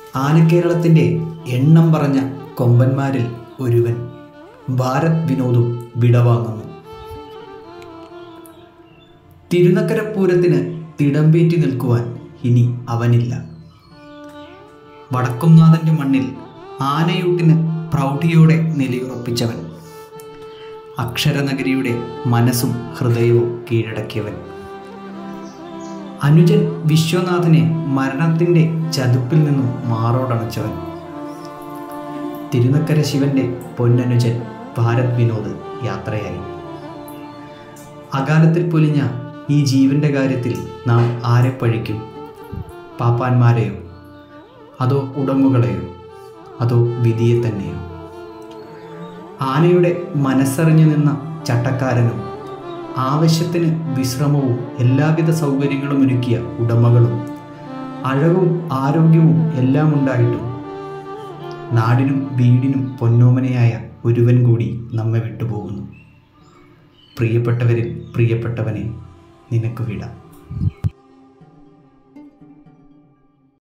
ആനക്കേരളത്തിൻ്റെ എണ്ണം പറഞ്ഞ കൊമ്പന്മാരിൽ ഒരുവൻ ഭാരത് വിനോദും വിടവാങ്ങുന്നു. തിരുനക്കര പൂരത്തിന് തിടമ്പേറ്റി നിൽക്കുവാൻ ഇനി അവനില്ല. വടക്കുംനാഥൻ്റെ മണ്ണിൽ ആനയൂട്ടിന് പ്രൗഢിയോടെ നിലയുറപ്പിച്ചവൻ, അക്ഷരനഗരിയുടെ മനസ്സും ഹൃദയവും കീഴടക്കിയവൻ, അനുജൻ വിശ്വനാഥനെ മരണത്തിൻ്റെ ചതുപ്പിൽ നിന്നും മാറോടണച്ചവൻ, തിരുനക്കര ശിവന്റെ പൊന്നനുജൻ ഭാരത് വിനോദ് യാത്രയായി. അകാലത്തിൽ പൊലിഞ്ഞ ഈ ജീവന്റെ കാര്യത്തിൽ നാം ആരെ പഴിക്കും? പാപ്പാന്മാരെയോ, അതോ ഉടമ്പുകളെയോ, അതോ വിധിയെ തന്നെയോ? ആനയുടെ മനസ്സറിഞ്ഞു നിന്ന ചട്ടക്കാരനും ആവശ്യത്തിന് വിശ്രമവും എല്ലാവിധ സൗകര്യങ്ങളും ഒരുക്കിയ ഉടമകളും അഴകും ആരോഗ്യവും എല്ലാം ഉണ്ടായിട്ടും നാടിനും വീടിനും പൊന്നോമനയായ ഒരുവൻ കൂടി നമ്മെ വിട്ടുപോകുന്നു. പ്രിയപ്പെട്ടവരിൽ പ്രിയപ്പെട്ടവനെ നിനക്ക് വിടാം.